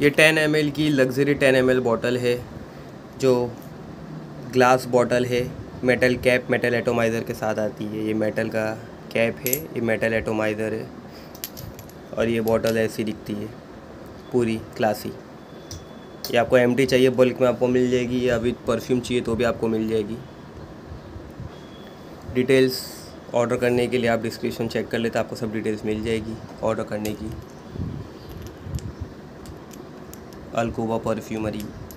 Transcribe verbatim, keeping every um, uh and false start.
ये ten ML एल की लग्जरी टेन एम एल बॉटल है, जो ग्लास बॉटल है, मेटल कैप मेटल एटोमाइज़र के साथ आती है। ये मेटल का कैप है, ये मेटल एटोमाइज़र है और ये बॉटल ऐसी दिखती है, पूरी क्लासी। ये आपको एम्प्टी चाहिए बल्क में आपको मिल जाएगी, या विद परफ्यूम चाहिए तो भी आपको मिल जाएगी। डिटेल्स ऑर्डर करने के लिए आप डिस्क्रिप्शन चेक कर लेते, आपको सब डिटेल्स मिल जाएगी ऑर्डर करने की। Alcoba perfumery.